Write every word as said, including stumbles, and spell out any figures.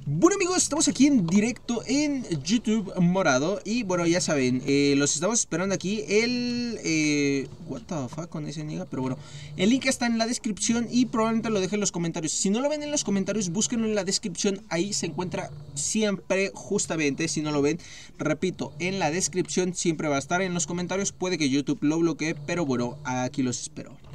Bueno amigos, estamos aquí en directo en YouTube morado. Y bueno, ya saben, eh, los estamos esperando aquí. El... Eh, what the fuck con ese niga. Pero bueno, el link está en la descripción y probablemente lo dejen en los comentarios. Si no lo ven en los comentarios, búsquenlo en la descripción. Ahí se encuentra siempre, justamente. Si no lo ven, repito, en la descripción siempre va a estar. En los comentarios puede que YouTube lo bloquee, pero bueno, aquí los espero.